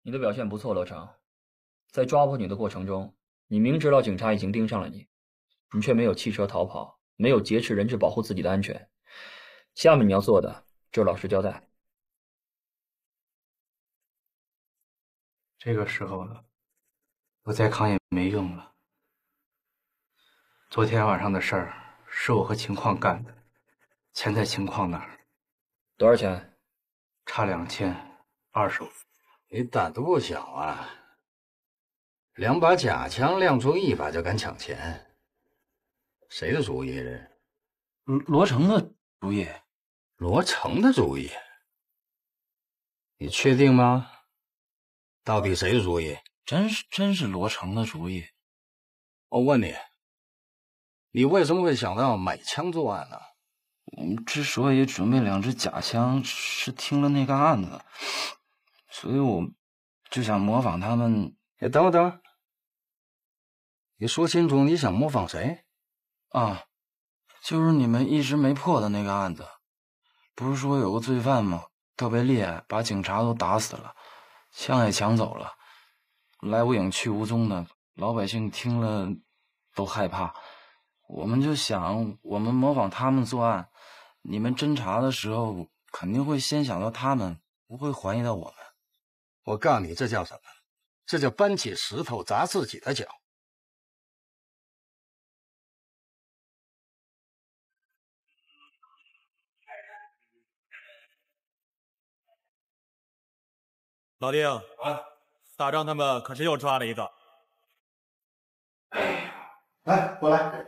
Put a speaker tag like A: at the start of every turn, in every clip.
A: 你的表现不错，罗成。在抓捕你的过程中，你明知道警察已经盯上了你，你却没有弃车逃跑，没有劫持人质保护自己的安全。下面你要做的就是老实交代。
B: 这个时候了，我再扛也没用了。昨天晚上的事儿是我和秦矿干的，钱在秦矿那儿。
A: 多少钱？
B: 差2000，25。
C: 你胆子不小啊！2把假枪亮出1把就敢抢钱，谁的主意这？
B: 罗成的主意。
C: 罗成的主意？你确定吗？到底谁的主意？
B: 真是罗成的主意。
C: 我问你，你为什么会想到买枪作案呢？
B: 我们之所以准备2支假枪，是听了那个案子，所以我就想模仿他们。
C: 等会儿，你说清楚你想模仿谁？
B: 啊，就是你们一直没破的那个案子，不是说有个罪犯吗？特别厉害，把警察都打死了，枪也抢走了，来无影去无踪的，老百姓听了都害怕。我们就想，我们模仿他们作案，你们侦查的时候肯定会先想到他们，不会怀疑到我们。
C: 我告诉你，这叫什么？这叫搬起石头砸自己的脚。
D: 老丁，大张他们可是又抓了一个。
E: 来，我来。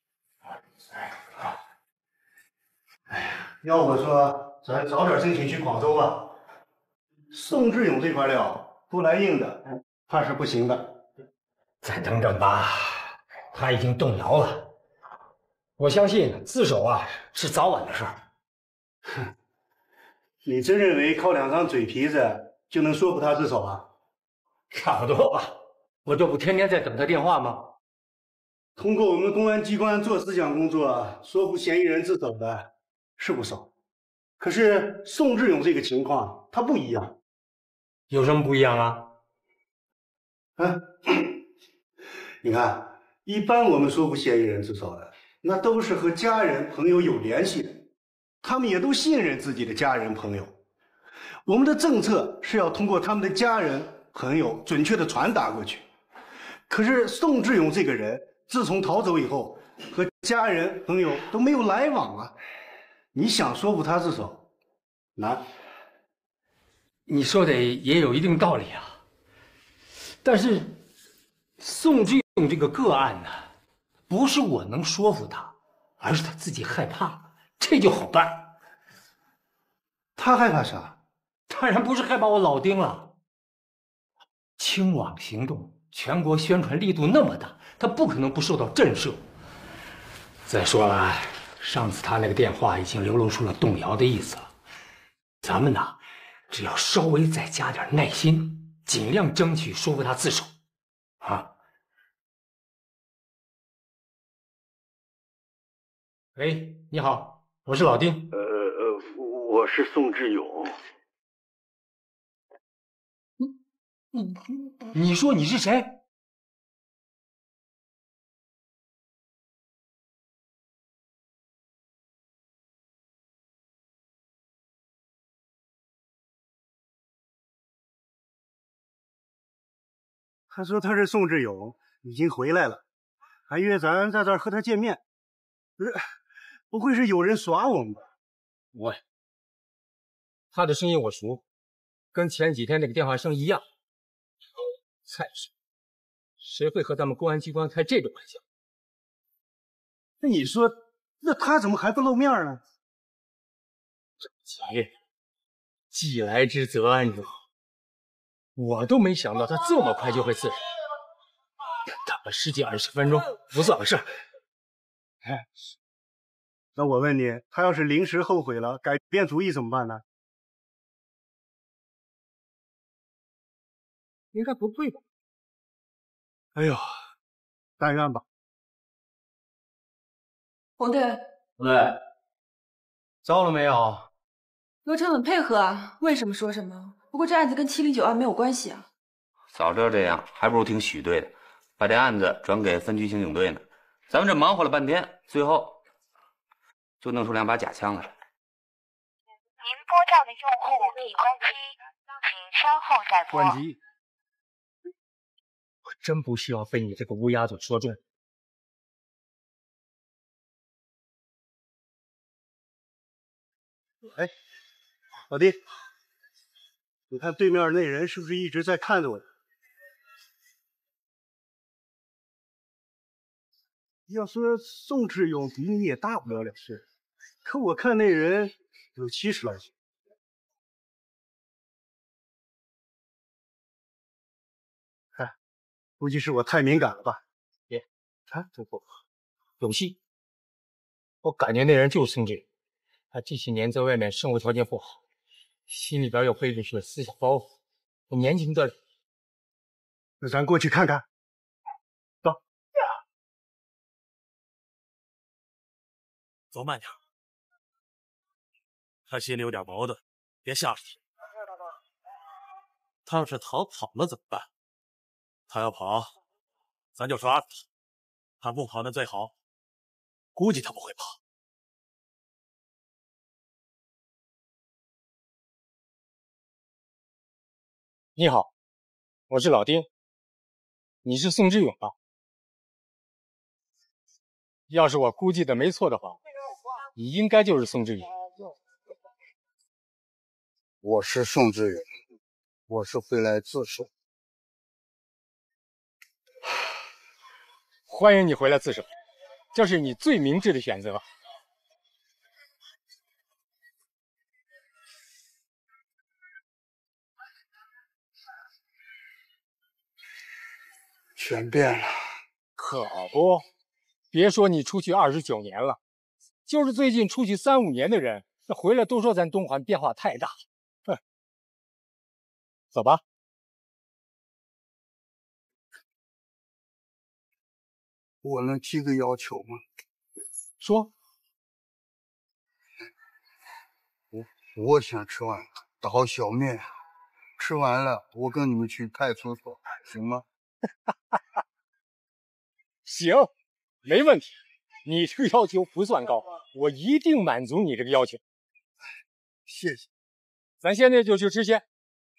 E: 要我说，咱早点申请去广州吧。宋志勇这块料不来硬的，怕是不行的。
F: 再等等吧，他已经动摇了。我相信自首是早晚的事儿。
E: 哼，你真认为靠2张嘴皮子就能说服他自首啊？
F: 差不多吧，我这不天天在等他电话吗？
E: 通过我们公安机关做思想工作，说服嫌疑人自首的是不少。可是宋志勇这个情况，他不一样。
F: 有什么不一样啊？
E: 你看，一般我们说服嫌疑人自首的，那都是和家人朋友有联系的，他们也都信任自己的家人朋友。我们的政策是要通过他们的家人朋友准确的传达过去。可是宋志勇这个人，自从逃走以后，和家人朋友都没有来往啊。你想说服他自首，难。
F: 你说的也有一定道理啊，但是宋志勇这个个案呢，不是我能说服他，而是他自己害怕，这就好办。
E: 他害怕啥？
F: 当然不是害怕我老丁了。清网行动全国宣传力度那么大，他不可能不受到震慑。再说了，上次他那个电话已经流露出了动摇的意思了。咱们呢，只要稍微再加点耐心，尽量争取说服他自首。啊！喂，你好，我是老丁。
E: 我是宋志勇。
F: 你说你是谁？
E: 他说他是宋志勇，已经回来了，还约咱在这儿和他见面。不会是有人耍我们吧？
F: 喂，他的声音我熟，跟前几天那个电话声一样。再说，谁会和咱们公安机关开这种玩笑？
E: 那你说，那他怎么还不露面呢？
F: 前任，既来之则安之。我都没想到他这么快就会自首，等了10几20分钟不算个事儿。
E: 哎，那我问你，他要是临时后悔了，改变主意怎么办呢？
F: 应该不会吧？
E: 哎呦，但愿吧。
G: 红队，
B: 招了没有？
G: 罗成很配合啊，问什么说什么。不过这案子跟7092没有关系啊。 早知道这样，还不如听许队的，把这案子转给分局刑警队呢。咱们这忙活了半天，最后就弄出2把假枪来。
H: 您拨叫的用户已关机，请稍后再拨。
F: 关机。我真不希望被你这个乌鸦嘴说中。
E: 哎，老弟，你看对面那人是不是一直在看着我？要说宋志勇比你也大不了2岁，可我看那人有70来岁。哎，估计是我太敏感了吧？
F: 别，啊，这不有戏。我感觉那人就是宋志勇，他这些年在外面生活条件不好，心里边有背着些思想包袱。我年轻的，
E: 那咱过去看看。走。
D: 走慢点。他心里有点矛盾，别吓着他。他要是逃跑了怎么办？他要跑，咱就抓住他；他不跑那最好，估计他不会跑。
F: 你好，我是老丁，你是宋志勇吧？要是我估计的没错的话，你应该就是宋志勇。
I: 我是宋志勇，我是回来自首。
F: 欢迎你回来自首，这是你最明智的选择。
I: 全变了，
F: 可不，别说你出去29年了，就是最近出去3、5年的人，那回来都说咱东环变化太大。哼，走吧。
I: 我能提个要求吗？
F: 说。
I: 我先吃完了，打好小面，吃完了我跟你们去派出所，行吗？
F: 行，没问题。你这个要求不算高，我一定满足你这个要求。
I: 谢谢。
F: 咱现在就去吃先。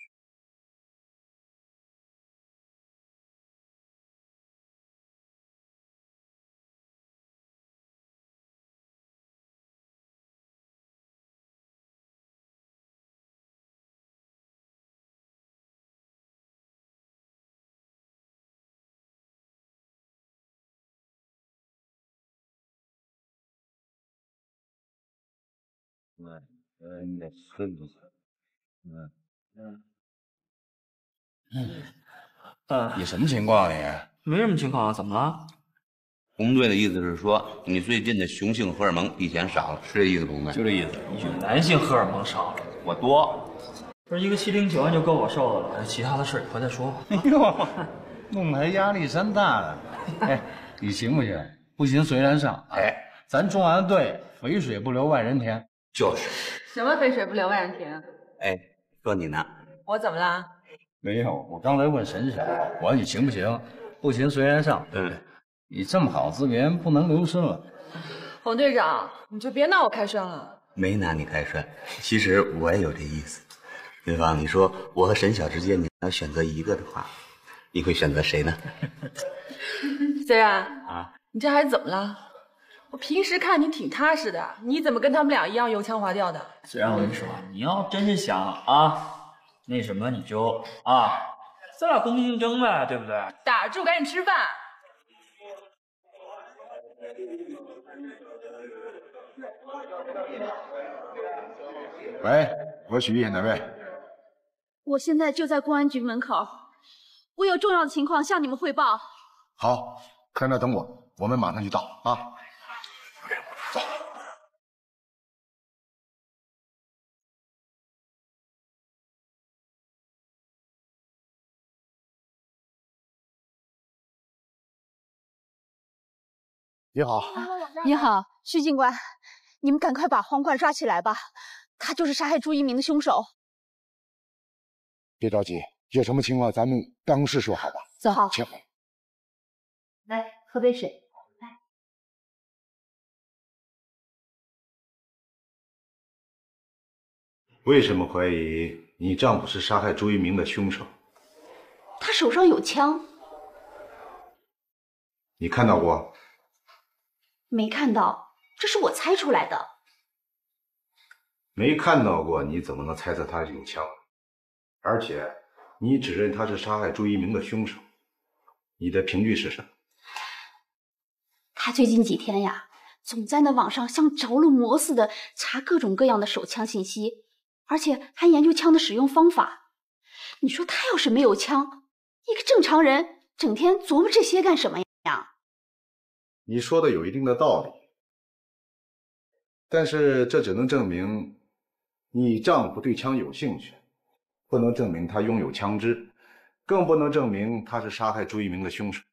C: 你什么情况你？
A: 没什么情况啊，怎么了？
G: 红队的意思是说，你最近的雄性荷尔蒙比以前少了，是这意思不？红队
A: 就这意思。男性荷尔蒙少了，我多。不是一个709案就够我受的了，其他的事以后再说。
C: 哎呦，弄得还压力山大了。哎，你行不行？不行随缘上。哎，咱重案队肥水不流外人田。
G: 就是。
J: 什么肥水不流外人田？
G: 哎，说你呢？
J: 我怎么了？
C: 没有，我刚才问沈婶，我说你行不行？不行随缘上。你这么好资源不能流失了。
J: 洪队长，你就别拿我开涮了。
G: 没拿你开涮，其实我也有这意思。云芳，你说我和沈晓之间，你要选择一个的话，你会选择谁呢？
J: 虽然啊，你这孩子怎么了？我平时看你挺踏实的，你怎么跟他们俩一样油腔滑调的？
A: 虽然我跟你说，你要真是想啊，那什么你就咱俩公平竞争呗，对不对？
J: 打住，赶紧吃饭。
I: 喂，我许毅哪位？
K: 我现在就在公安局门口，我有重要的情况向你们汇报。
I: 好，在那等我，我们马上就到啊。走。你好，
K: 你好，徐警官，你们赶快把黄冠抓起来吧，他就是杀害朱一鸣的凶手。
I: 别着急，
L: 有什么情况咱们办公室说好吧？
K: 走，好，
L: 请。
K: 来喝杯水。来，
C: 为什么怀疑你丈夫是杀害朱一鸣的凶手？
K: 他手上有枪。
C: 你看到过？
K: 没看到，这是我猜出来的。
C: 没看到过，你怎么能猜测他有枪？而且，你指认他是杀害朱一鸣的凶手，你的凭据是什么？
K: 他最近几天呀，总在那网上像着了魔似的查各种各样的手枪信息，而且还研究枪的使用方法。你说他要是没有枪，一个正常人整天琢磨这些干什么呀？
C: 你说的有一定的道理，但是这只能证明你丈夫对枪有兴趣，不能证明他拥有枪支，更不能证明他是杀害朱一鸣的凶手。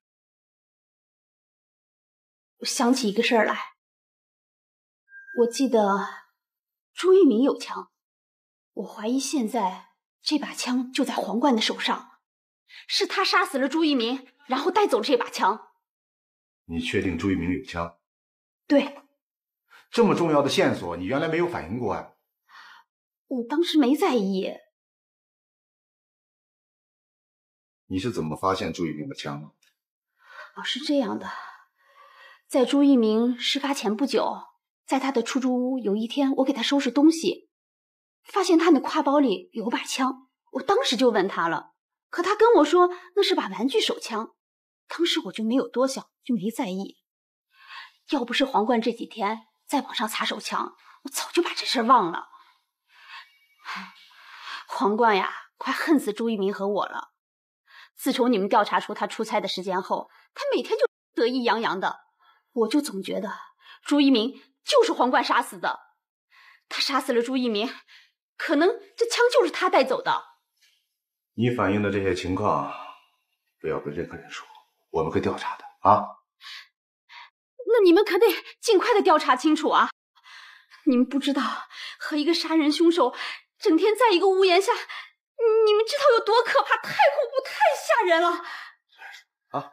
K: 我想起一个事儿来，我记得朱一鸣有枪，我怀疑现在这把枪就在皇冠的手上，是他杀死了朱一鸣，然后带走了这把枪。
C: 你确定朱一鸣有枪？
K: 对。
C: 这么重要的线索，你原来没有反应过啊？
K: 我当时没在意。
C: 你是怎么发现朱一鸣的枪的？
K: 哦，是这样的，在朱一鸣事发前不久，在他的出租屋，有一天我给他收拾东西，发现他的挎包里有把枪，我当时就问他了，可他跟我说那是把玩具手枪，当时我就没有多想，就没在意。要不是皇冠这几天在网上查手枪，我早就把这事忘了。皇冠呀，快恨死朱一鸣和我了。自从你们调查出他出差的时间后，他每天就得意洋洋的，我就总觉得朱一鸣就是皇冠杀死的。他杀死了朱一鸣，可能这枪就是他带走的。
C: 你反映的这些情况，不要跟任何人说，我们会调查的啊。
K: 那你们可得尽快的调查清楚啊！你们不知道和一个杀人凶手整天在一个屋檐下，你们知道有多可怕，太恐怖，太吓人了。
C: 啊！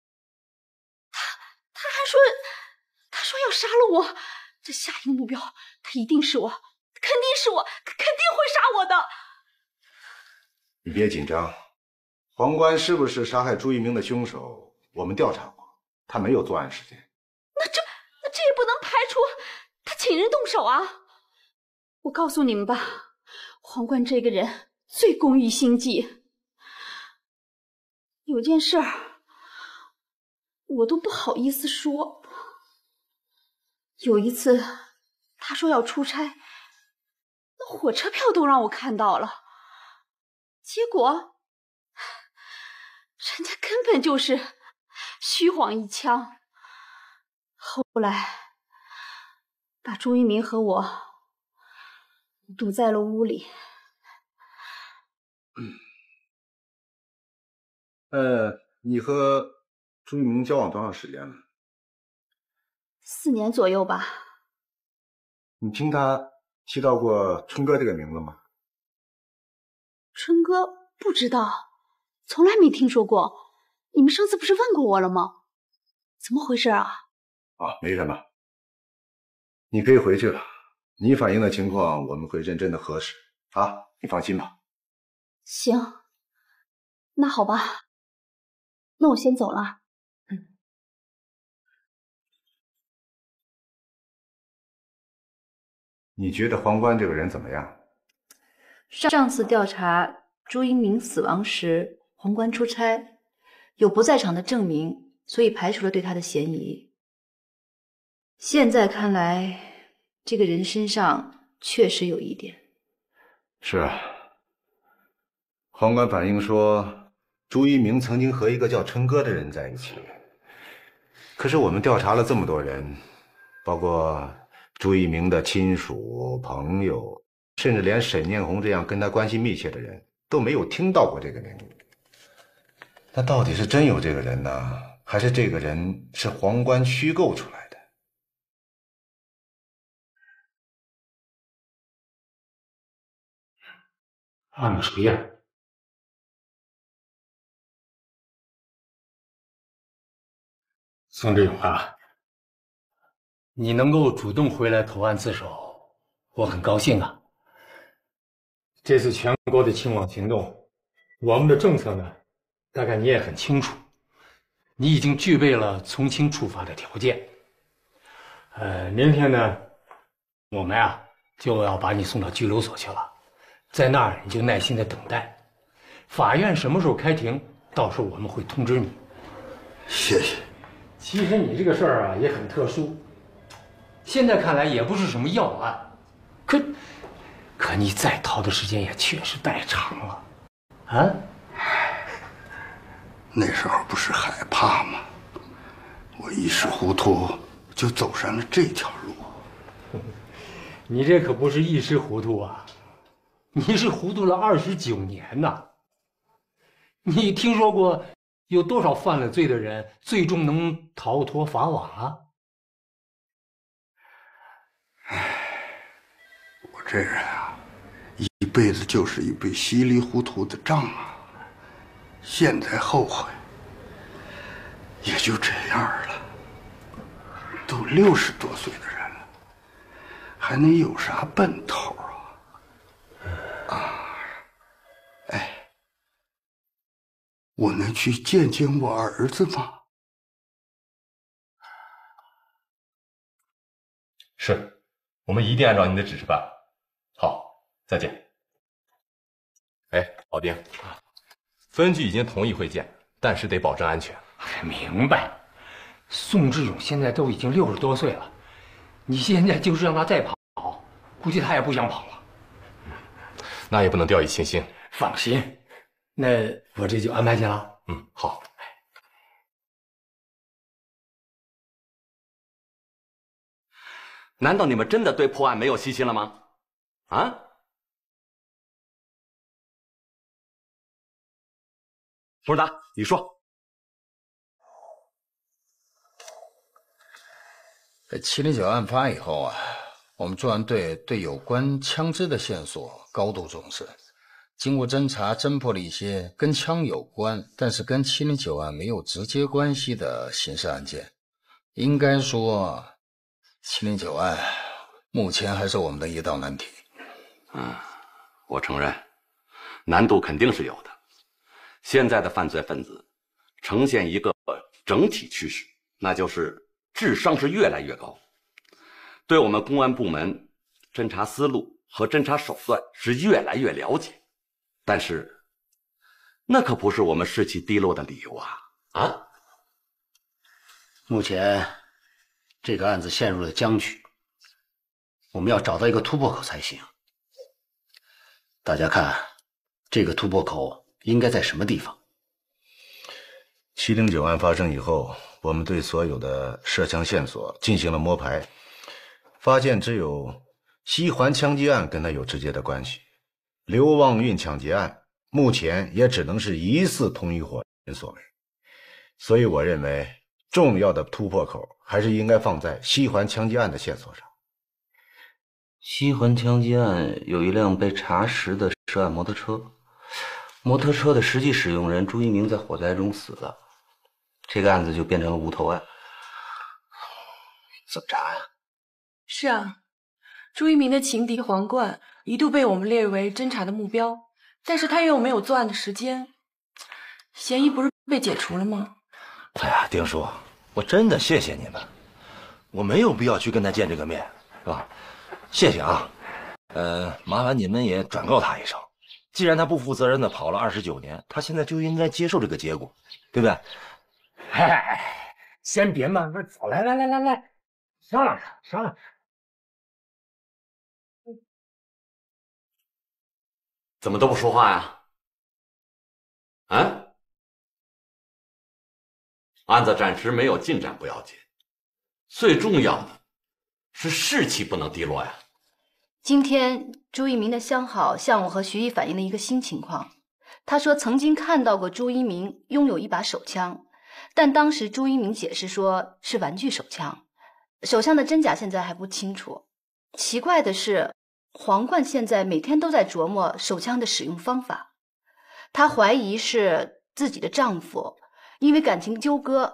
K: 他还说，他说要杀了我，这下一个目标他一定是我，肯定是我，肯定会杀我的。
C: 你别紧张，皇冠是不是杀害朱一鸣的凶手？我们调查过，他没有作案时间。
K: 那这也不能排除他请人动手啊！我告诉你们吧，皇冠这个人最工于心计。有件事儿，我都不好意思说。有一次，他说要出差，那火车票都让我看到了，结果人家根本就是虚晃一枪。后来把朱一鸣和我堵在了屋里。
C: 你和朱一鸣交往多长时间了
K: ？4年左右吧。
C: 你听他提到过春哥这个名字吗？
K: 春哥不知道，从来没听说过。你们上次不是问过我了吗？怎么回事啊？
C: 没什么，你可以回去了。你反映的情况我们会认真的核实啊，你放心吧。
K: 行，那好吧，那我先走了。
C: 你觉得皇冠这个人怎么样？
M: 上次调查朱一鸣死亡时，皇冠出差，有不在场的证明，所以排除了对他的嫌疑。现在看来，这个人身上确实有疑点。
C: 是啊，皇冠反映说朱一鸣曾经和一个叫春哥的人在一起，可是我们调查了这么多人，包括朱一鸣的亲属、朋友，甚至连沈念红这样跟他关系密切的人都没有听到过这个名字。那到底是真有这个人呢，还是这个人是皇冠虚构出来的？
F: 按谁呀？ 宋志勇啊，你能够主动回来投案自首，我很高兴啊。这次全国的清网行动，我们的政策呢，大概你也很清楚，你已经具备了从轻处罚的条件。明天呢，我们啊就要把你送到拘留所去了，在那儿你就耐心的等待，法院什么时候开庭，到时候我们会通知你。
E: 谢谢。
F: 其实你这个事儿啊也很特殊，现在看来也不是什么要案，可你再逃的时间也确实太长了，啊？
E: 那时候不是害怕吗？我一时糊涂就走上了这条路。
F: 你这可不是一时糊涂啊，你是糊涂了29年呐！你听说过有多少犯了罪的人最终能逃脱法网啊？
E: 我这人啊，一辈子就是一杯稀里糊涂的账啊！现在后悔，也就这样了。都60多岁的人了，还能有啥奔头啊？哎，我能去见见我儿子吗？
N: 是，我们一定按照您的指示办。好，再见。哎，老丁，分局已经同意会见，但是得保证安全。
F: 明白。宋志勇现在都已经60多岁了，你现在就是让他再跑，估计他也不想跑了。
N: 那也不能掉以轻心。
F: 放心，那我这就安排去了。
N: 好。
G: 难道你们真的对破案没有信心了吗？啊？董事长，你说。
O: 709案发以后啊，我们专案队对有关枪支的线索高度重视。经过侦查，侦破了一些跟枪有关，但是跟709案没有直接关系的刑事案件。应该说，709案目前还是我们的一道难题。
G: 我承认，难度肯定是有的。现在的犯罪分子呈现一个整体趋势，那就是智商是越来越高，对我们公安部门侦查思路和侦查手段是越来越了解，但是那可不是我们士气低落的理由啊！
P: 目前这个案子陷入了僵局，我们要找到一个突破口才行。大家看，这个突破口应该在什么地方
C: ？709案发生以后，我们对所有的涉枪线索进行了摸排，发现只有西环枪击案跟他有直接的关系，刘望运抢劫案目前也只能是疑似同一伙人所为，所以我认为重要的突破口还是应该放在西环枪击案的线索上。
G: 西环枪击案有一辆被查实的涉案摩托车，摩托车的实际使用人朱一鸣在火灾中死了，这个案子就变成了无头案。
P: 怎么查呀？
J: 是啊，朱一鸣的情敌黄冠一度被我们列为侦查的目标，但是他又没有作案的时间，嫌疑不是被解除了吗？
Q: 哎呀，丁叔，我真的谢谢你们，我没有必要去跟他见这个面，是吧？谢谢啊，麻烦你们也转告他一声，既然他不负责任的跑了29年，他现在就应该接受这个结果，对不对？
F: 哎，先别慢慢走，来，商量商量。
G: 怎么都不说话呀？案子暂时没有进展不要紧，最重要的是士气不能低落呀。
M: 今天朱一鸣的相好向我和徐毅反映了一个新情况，他说曾经看到过朱一鸣拥有一把手枪，但当时朱一鸣解释说是玩具手枪，手枪的真假现在还不清楚。奇怪的是，黄冠现在每天都在琢磨手枪的使用方法，他怀疑是自己的丈夫因为感情纠葛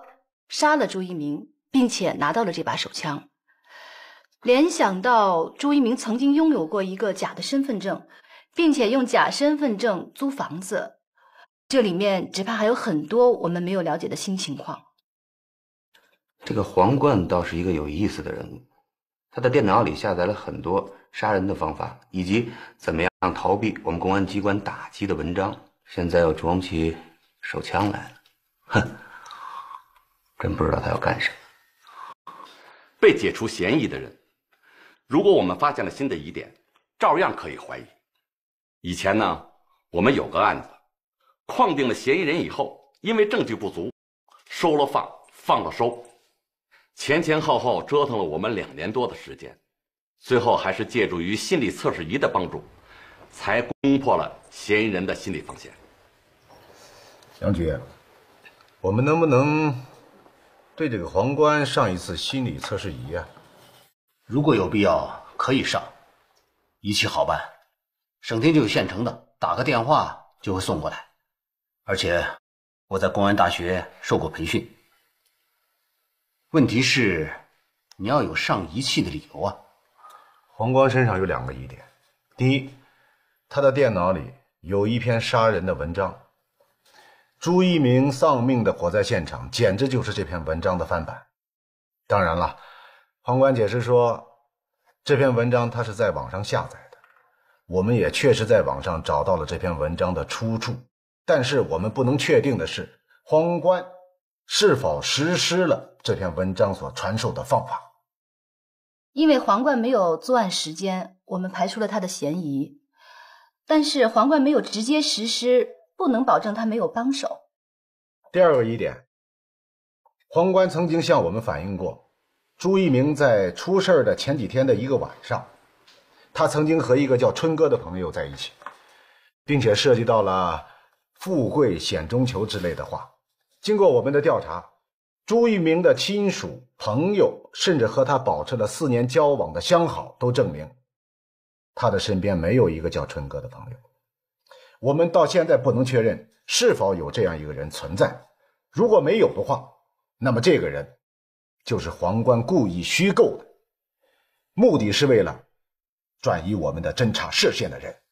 M: 杀了朱一鸣，并且拿到了这把手枪。联想到朱一鸣曾经拥有过一个假的身份证，并且用假身份证租房子，这里面只怕还有很多我们没有了解的新情况。
R: 这个皇冠倒是一个有意思的人物，他的电脑里下载了很多杀人的方法，以及怎么样逃避我们公安机关打击的文章。现在又装不起手枪来了，哼，真不知道他要干什么。
G: 被解除嫌疑的人，如果我们发现了新的疑点，照样可以怀疑。以前呢，我们有个案子，框定了嫌疑人以后，因为证据不足，收了放，放了收，前后后折腾了我们2年多的时间，最后还是借助于心理测试仪的帮助，才攻破了嫌疑人的心理防线。
C: 杨局，我们能不能对这个皇冠上一次心理测试仪啊？
P: 如果有必要，可以上，仪器好办，省厅就有现成的，打个电话就会送过来。而且我在公安大学受过培训。问题是，你要有上仪器的理由啊。
C: 皇冠身上有2个疑点，第一，他的电脑里有一篇杀人的文章，朱一鸣丧命的火灾现场简直就是这篇文章的翻版。当然了，皇冠解释说，这篇文章他是在网上下载的，我们也确实在网上找到了这篇文章的出处，但是我们不能确定的是，皇冠是否实施了这篇文章所传授的方法。
M: 因为皇冠没有作案时间，我们排除了他的嫌疑，但是皇冠没有直接实施，不能保证他没有帮手。
C: 第2个疑点，皇冠曾经向我们反映过，朱一鸣在出事的前几天的一个晚上，他曾经和一个叫春哥的朋友在一起，并且涉及到了富贵险中求之类的话。经过我们的调查，朱一鸣的亲属、朋友，甚至和他保持了4年交往的相好，都证明他的身边没有一个叫春哥的朋友。我们到现在不能确认是否有这样一个人存在，如果没有的话，那么这个人就是皇冠故意虚构的，目的是为了转移我们的侦查视线的人。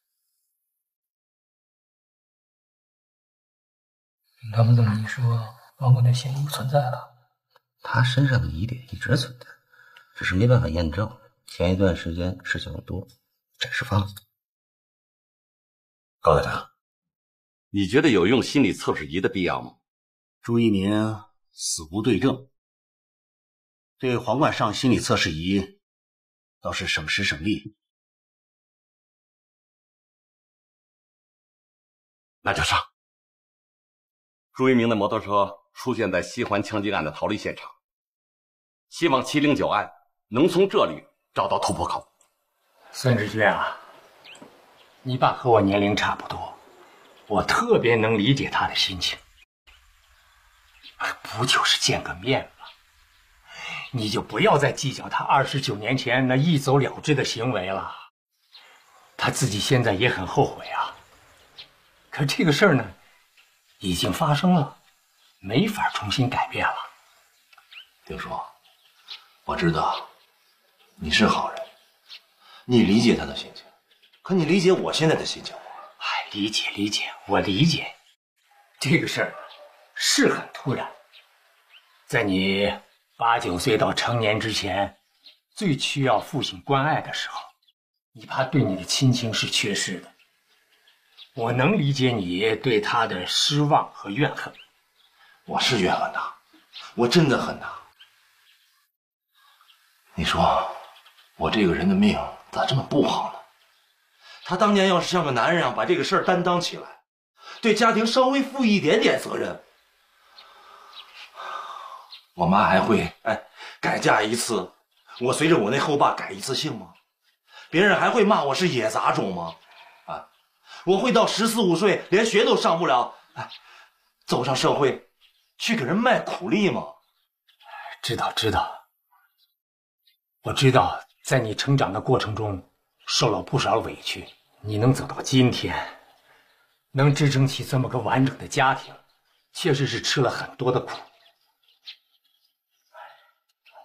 F: 那么等于说皇冠的嫌疑不存在了？
R: 他身上的疑点一直存在，只是没办法验证。前一段时间事情多，暂时放了。
G: 高队长，你觉得有用心理测试仪的必要吗？
P: 朱一鸣死无对证，对皇冠上心理测试仪倒是省时省力。
G: 那就上。朱一鸣的摩托车出现在西环枪击案的逃离现场，希望709案能从这里找到突破口。
F: 孙志军啊，你爸和我年龄差不多，我特别能理解他的心情。不就是见个面吗？你就不要再计较他29年前那一走了之的行为了。他自己现在也很后悔啊。可这个事儿呢，已经发生了，没法重新改变了。
Q: 丁叔，我知道你是好人，你理解他的心情，可你理解我现在的心情吗？
F: 哎，理解，我理解。这个事儿是很突然，在你8、9岁到成年之前，最需要父亲关爱的时候，你爸对你的亲情是缺失的。我能理解你对他的失望和怨恨。
Q: 我是怨恨他，我真的恨他。你说我这个人的命咋这么不好呢？他当年要是像个男人啊，把这个事儿担当起来，对家庭稍微负一点点责任，我妈还会改嫁一次，我随着我那后爸改一次姓吗？别人还会骂我是野杂种吗？我会到14、15岁连学都上不了，走上社会去给人卖苦力吗？
F: 知道，我知道，在你成长的过程中受了不少委屈，你能走到今天，能支撑起这么个完整的家庭，确实是吃了很多的苦。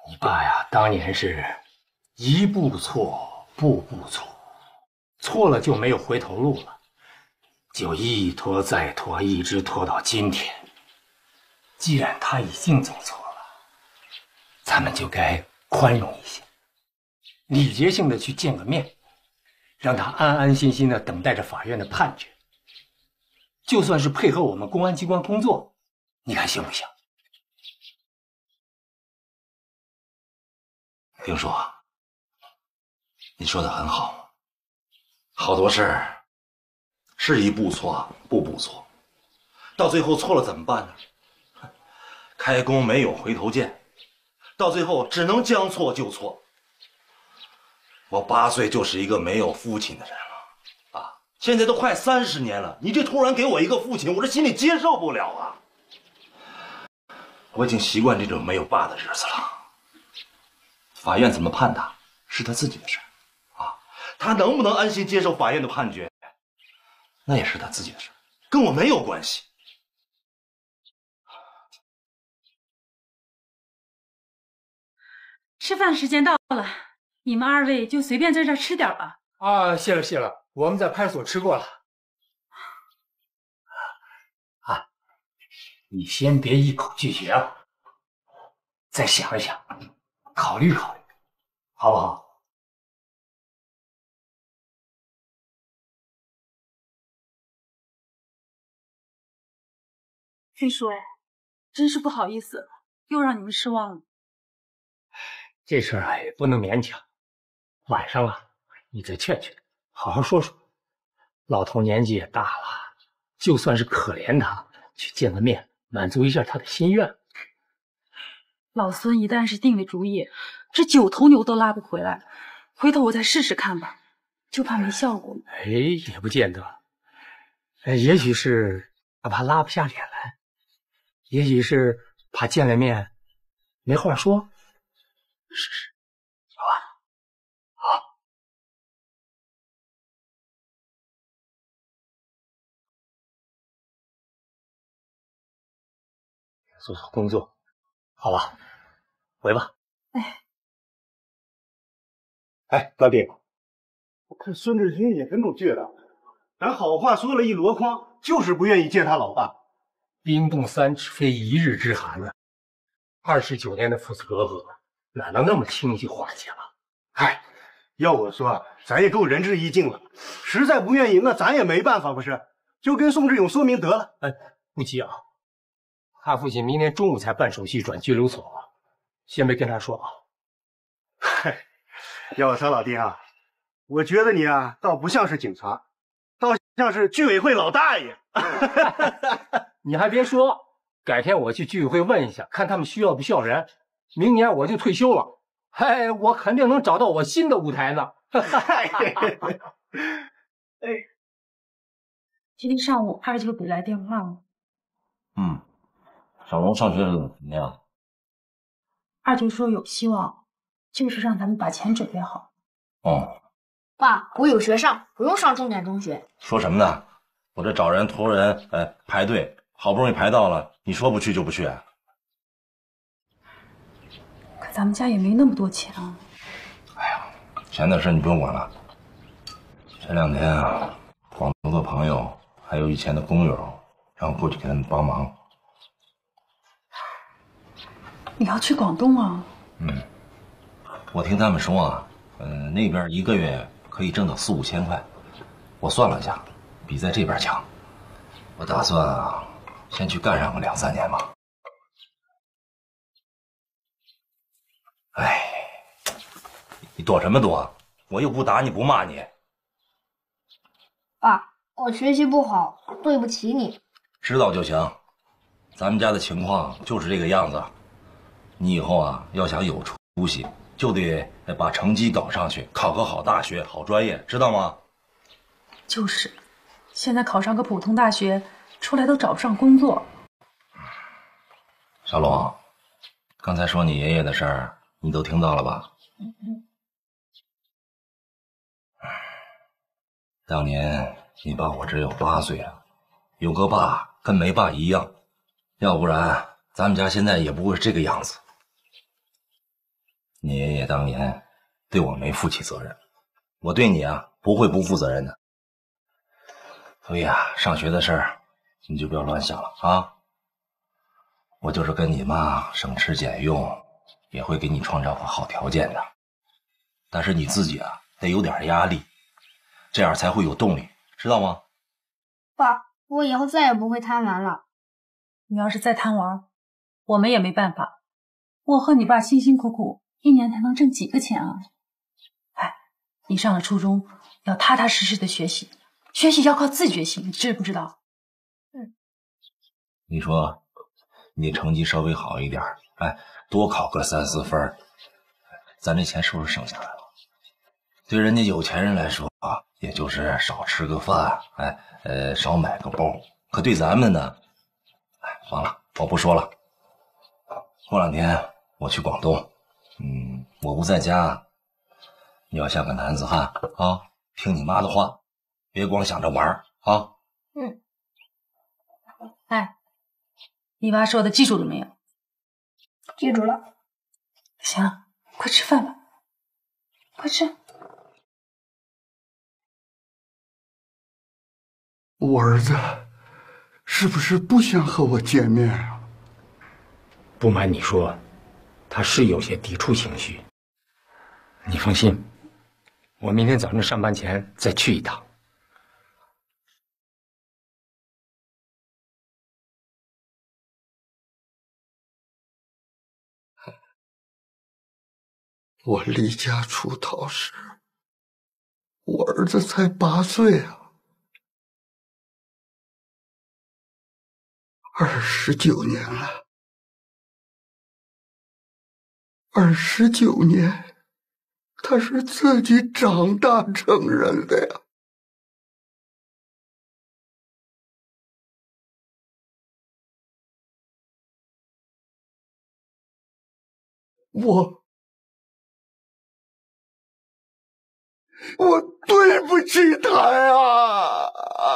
F: 你爸呀，当年是一步错，步步错，错了就没有回头路了，就一拖再拖，一直拖到今天。既然他已经走错了，咱们就该宽容一些，礼节性的去见个面，让他安安心心的等待着法院的判决。就算是配合我们公安机关工作，你看行不行？
Q: 丁叔，你说的很好，好多事儿是一步错，步步错，到最后错了怎么办呢？开弓没有回头箭，到最后只能将错就错。我8岁就是一个没有父亲的人了，啊，现在都快30年了，你这突然给我一个父亲，我这心里接受不了啊！我已经习惯这种没有爸的日子了。法院怎么判他，是他自己的事儿，啊，他能不能安心接受法院的判决，那也是他自己的事儿，跟我没有关系。
S: 吃饭时间到了，你们2位就随便在这儿吃点吧。
F: 啊，谢了谢了，我们在派出所吃过了。啊，你先别一口拒绝了，再想一想，考虑考虑，好不好？
S: 军叔，真是不好意思，又让你们失望了。
F: 这事儿啊也不能勉强，晚上啊你再劝劝，好好说说。老头年纪也大了，就算是可怜他，去见个面，满足一下他的心愿。
S: 老孙一旦是定了主意，这9头牛都拉不回来。回头我再试试看吧，就怕没效果。
F: 哎，也不见得。也许是他怕拉不下脸来，也许是怕见了面没话说。试试，好吧？好。做做工作，好吧？回吧。
E: 哎，老弟，我看孙志军也跟种倔的，咱好话说了一箩筐，就是不愿意见他老爸。
F: 冰冻3尺非一日之寒啊！29年的父子隔阂，哪能那么轻易化解了？
E: 哎，要我说，咱也够仁至义尽了。实在不愿意，那咱也没办法，不是？就跟宋志勇说明得了。
F: 哎，不急啊，他父亲明天中午才办手续转拘留所，先别跟他说啊。
E: 嗨，要我说，老弟啊，我觉得你啊，倒不像是警察，倒像是居委会老大爷。
F: 你还别说，改天我去居委会问一下，看他们需要不需要人。明年我就退休了，哎，我肯定能找到我新的舞台呢。
S: 今天上午29给来电话了。
Q: 小龙上学怎么样
S: ？29说有希望，就是让咱们把钱准备好。
Q: 哦，
T: 爸，我有学上，不用上重点中学。
Q: 说什么呢？我这找人托人，排队，好不容易排到了，你说不去就不去。
S: 可咱们家也没那么多钱啊。
Q: 钱的事你不用管了。前2天啊，广东的朋友还有以前的工友，让我过去给他们帮忙。
S: 你要去广东啊？
Q: 我听他们说啊，那边1个月可以挣到4、5千块。我算了一下，比在这边强。我打算啊，先去干上个2、3年吧。哎，你躲什么躲？我又不打你不骂你。
T: 爸，我学习不好，对不起你。
Q: 知道就行。咱们家的情况就是这个样子。你以后啊，要想有出息，就得把成绩搞上去，考个好大学、好专业，知道吗？
S: 就是，现在考上个普通大学，出来都找不上工作。
Q: 小龙，刚才说你爷爷的事儿，你都听到了吧？当年你爸我只有8岁了，有个爸跟没爸一样，要不然咱们家现在也不会是这个样子。 你爷爷当年对我没负起责任，我对你啊不会不负责任的。所以啊，上学的事儿你就不要乱想了啊。我就是跟你妈省吃俭用，也会给你创造个好条件的。但是你自己啊得有点压力，这样才会有动力，知道吗？
T: 爸，我以后再也不会贪玩了。
S: 你要是再贪玩，我们也没办法。我和你爸辛辛苦苦，一年才能挣几个钱啊？哎，你上了初中要踏踏实实的学习，学习要靠自觉性，你知不知道？
Q: 你说你成绩稍微好一点，哎，多考个3、4分，咱这钱是不是省下来了？对人家有钱人来说啊，也就是少吃个饭，哎，少买个包。可对咱们呢，哎，完了，我不说了。过2天我去广东，我不在家，你要像个男子汉啊，听你妈的话，别光想着玩啊。
S: 哎，你爸说的记住了没有？
T: 记住了。
S: 行，快吃饭吧，快吃。
I: 我儿子是不是不想和我见面啊？
F: 不瞒你说，他是有些抵触情绪。你放心，我明天早上上班前再去一趟。
I: 我离家出逃时，我儿子才8岁啊。29年了，29年，他是自己长大成人的呀。我对不起他呀！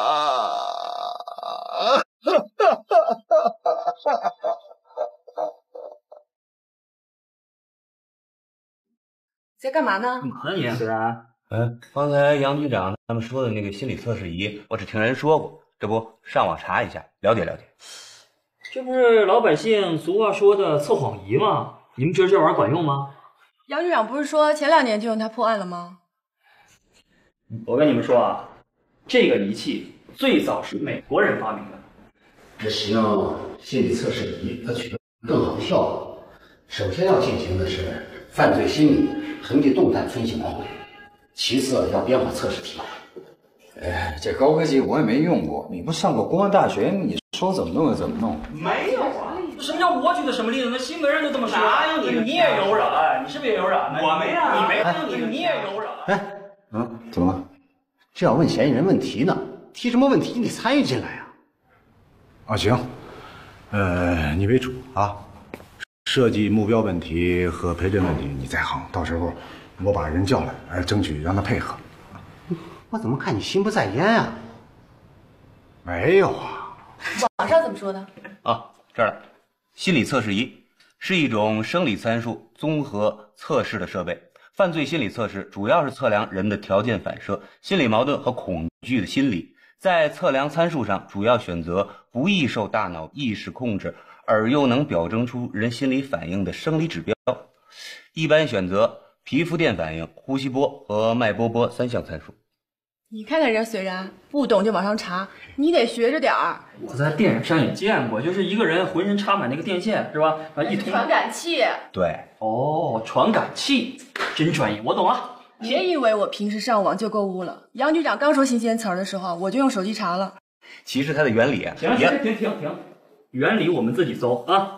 J: 在干嘛呢？
A: 干嘛你？思然，
R: 刚才杨局长他们说的那个心理测试仪，我只听人说过，这不上网查一下，了解了解。
A: 这不是老百姓俗话说的测谎仪吗？你们觉得这玩意儿管用吗？
J: 杨局长不是说前2年就用它破案了吗？
A: 我跟你们说啊，这个仪器最早是美国人发明的。
P: 这使用心理测试仪，它取得更好的效果。首先要进行的是犯罪心理痕迹动态分析描绘，其次要编好测试题。
O: 这高科技我也没用过，你不上过公安大学，你说怎么弄就怎么弄。
A: 没有啊，什么叫我举的什么例子？那新闻上就这么说。
R: 哪有
A: 你也有染，你是不是也有染？
R: 我没染，
A: 你没，你也有染。
P: 怎么了？这要问嫌疑人问题呢，提什么问题你得参与进来呀。
C: 行，你为主啊，设计目标问题和陪诊问题你在行，到时候我把人叫来，争取让他配合。
P: 我怎么看你心不在焉啊？
C: 没有啊。
J: 网上怎么说的？
R: 这儿，心理测试仪是一种生理参数综合测试的设备。犯罪心理测试主要是测量人的条件反射、心理矛盾和恐惧的心理。在测量参数上，主要选择不易受大脑意识控制，而又能表征出人心理反应的生理指标。一般选择皮肤电反应、呼吸波和脉波3项参数。
J: 你看看人随然，不懂就往上查，你得学着点儿。
A: 我在电影上也见过，就是一个人浑身插满那个电线，是吧？一通
J: 传感器。
R: 对，
A: 传感器，真专业，我懂了。
J: 别以为我平时上网就购物了。杨局长刚说新鲜词儿的时候，我就用手机查了。
R: 其实它的原理
A: 停，原理我们自己搜啊。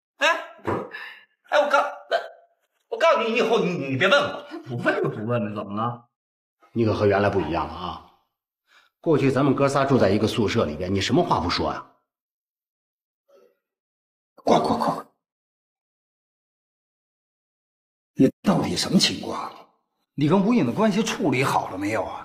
R: 我告诉你，以后你别问我。
A: 不问的，怎么了？
P: 你可和原来不一样了啊！过去咱们哥仨住在一个宿舍里边，你什么话不说啊？
O: 快！你到底什么情况？你跟吴影的关系处理好了没有啊？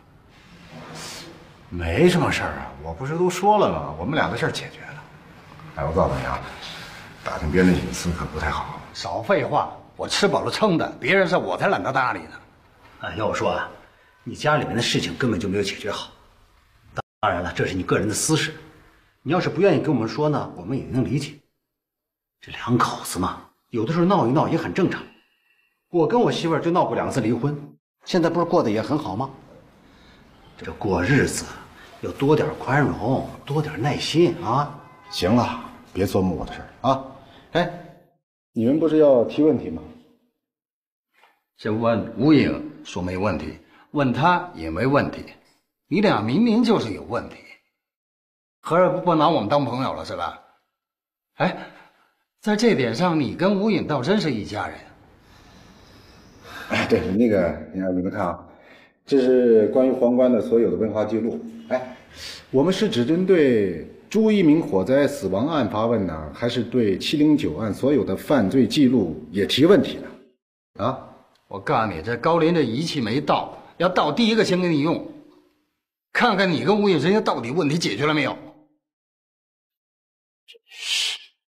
C: 没什么事儿啊，我不是都说了吗？我们俩的事儿解决了。我告诉你啊，打听别人隐私可不太好。
P: 少废话，
O: 我吃饱了撑的，别人事我才懒得搭理呢。
P: 要我说啊，你家里面的事情根本就没有解决好。当然了，这是你个人的私事，你要是不愿意跟我们说呢，我们也能理解。这两口子嘛，有的时候闹一闹也很正常。我跟我媳妇儿就闹过2次离婚，现在不是过得也很好吗？这过日子要多点宽容，多点耐心啊！
L: 行了，别琢磨我的事儿啊！哎，你们不是要提问题吗？
O: 这问吴影说没问题，问他也没问题，你俩明明就是有问题，合着不拿我们当朋友了是吧？哎，在这点上，你跟吴影倒真是一家人。
L: 哎，对，那个你们看啊，这是关于皇冠的所有的文化记录。哎，我们是只针对朱一鸣火灾死亡案发问呢，还是对709案所有的犯罪记录也提问题呢？啊，
O: 我告诉你，这高林的仪器没到，要到第一个先给你用，看看你跟吴影之间到底问题解决了没有。真是。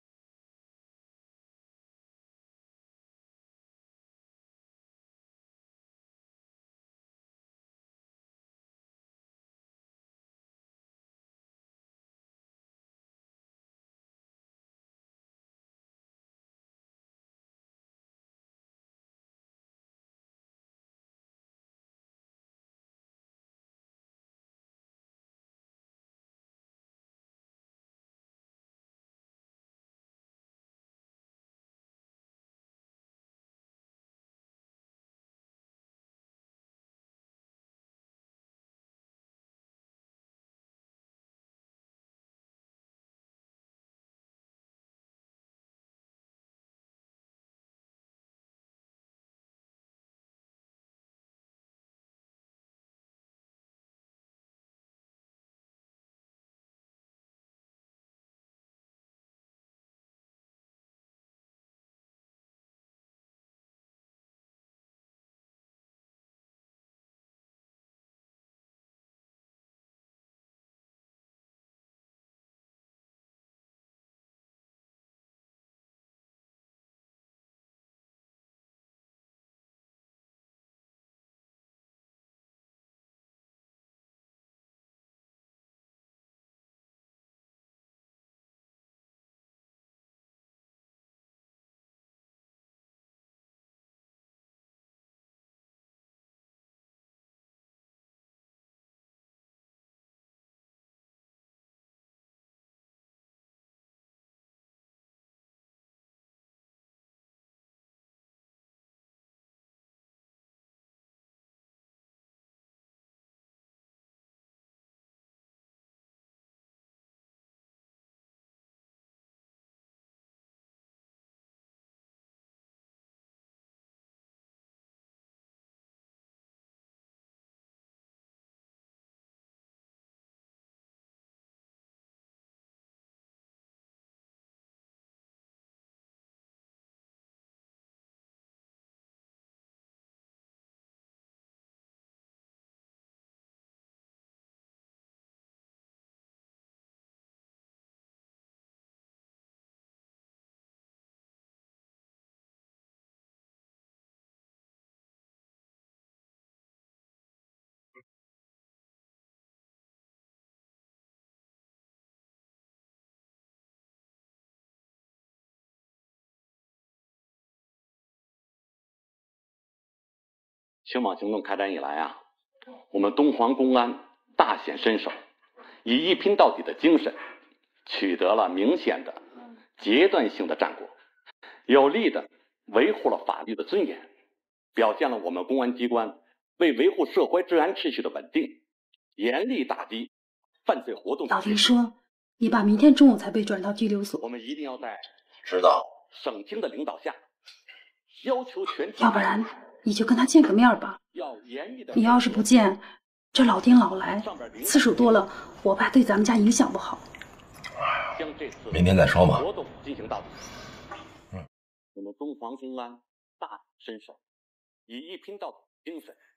G: 清网行动开展以来啊，我们东黄公安大显身手，以一拼到底的精神，取得了明显的阶段性的战果，有力的维护了法律的尊严，表现了我们公安机关为维护社会治安秩序的稳定，严厉打击犯罪活动。
S: 老丁说，你爸明天中午才被转到拘留所。
G: 我们一定要在
Q: 知道
G: 省厅的领导下，要求全体，
S: 要不然你就跟他见个面吧。你要是不见，这老丁老来，次数多了，我怕对咱们家影响不好。
Q: 明天再说嘛。
G: 活动进行到底。我们东黄公安大显身手，以一拼到底精神。